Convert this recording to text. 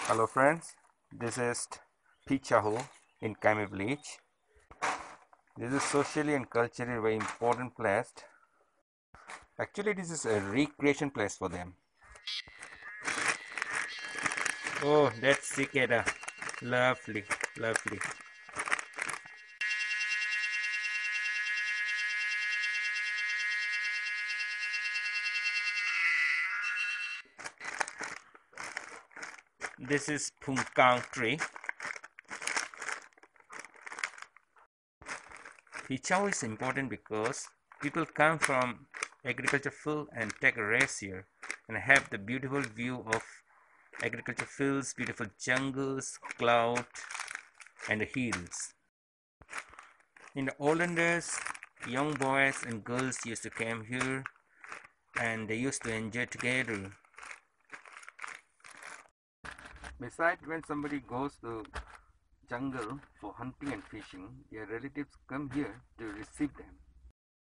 Hello friends, this is Phichhaho in Kame village. This is socially and culturally very important place. Actually, this is a recreation place for them. Oh, that's cicada. Lovely, lovely. This is Phungkang tree. Phichhaho is important because people come from agriculture field and take a rest here and have the beautiful view of agriculture fields, beautiful jungles, cloud and the hills. In the olden days, young boys and girls used to come here and they used to enjoy together. Besides, when somebody goes to jungle for hunting and fishing, their relatives come here to receive them.